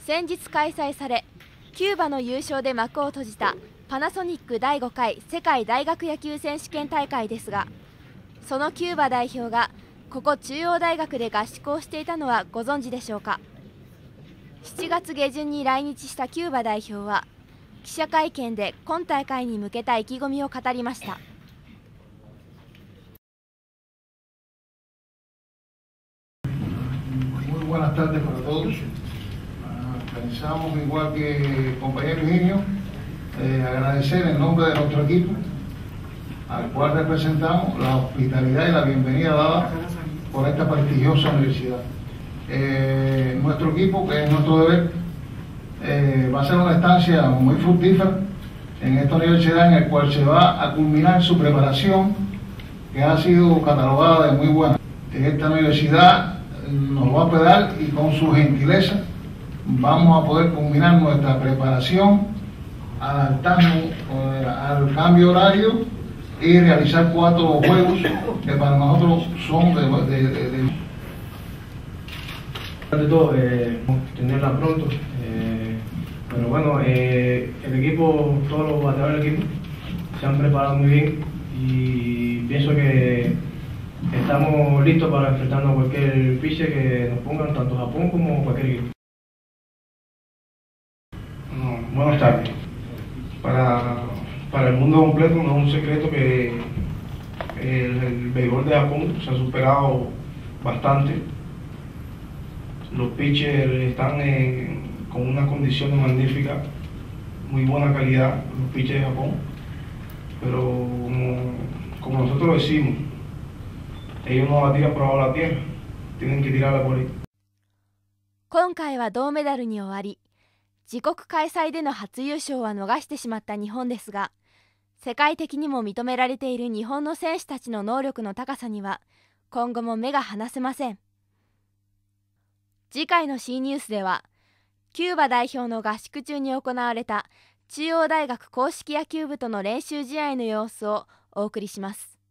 先日開催され、キューバの優勝で幕を閉じたパナソニック第5回世界大学野球選手権大会ですが、そのキューバ代表がここ中央大学で合宿をしていたのはご存知でしょうか。7月下旬に来日したキューバ代表は記者会見で今大会に向けた意気込みを語りました。 Muy buenas tardes para todos. Pensamos igual que el compañero Eugenio, agradecer en nombre de nuestro equipo, al cual representamos, la hospitalidad y la bienvenida dada por esta prestigiosa universidad. Nuestro equipo, que es nuestro deber, va a ser una estancia muy fructífera en esta universidad, en la cual se va a culminar su preparación, que ha sido catalogada de muy buena. Esta universidad nos va a hospedar y con su gentileza vamos a poder culminar nuestra preparación, adaptarnos al cambio horario y realizar 4 juegos que para nosotros son de todo, tenerla pronto, pero bueno, el equipo, todos los bateadores del equipo se han preparado muy bien y pienso que estamos listos para enfrentarnos a cualquier pitcher que nos pongan, tanto Japón como cualquier equipo. Buenas tardes. Para el mundo completo no es un secreto que el béisbol de Japón se ha superado bastante. Los pitchers están con unas condiciones magníficas, muy buena calidad, los pitchers de Japón, pero como nosotros decimos, ellos no la tiran por abajo de la tierra, tienen que tirarla por ahí. 今回は銅メダルに終わり、自国開催での初優勝は逃してしまった日本ですが、世界的にも認められている日本の選手たちの能力の高さには今後も目が離せません。次回の C ニュースでは、キューバ代表の合宿中に行われた中央大学硬式野球部との練習試合の様子をお送りします。